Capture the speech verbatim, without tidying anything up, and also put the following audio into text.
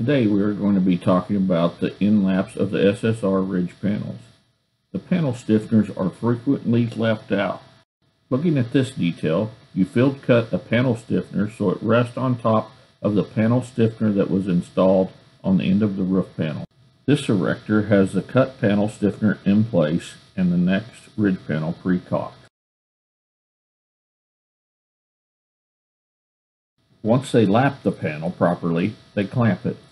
Today we are going to be talking about the endlaps of the S S R ridge panels. The panel stiffeners are frequently left out. Looking at this detail, you field cut a panel stiffener so it rests on top of the panel stiffener that was installed on the end of the roof panel. This erector has the cut panel stiffener in place and the next ridge panel pre-caulked. Once they lap the panel properly, they clamp it.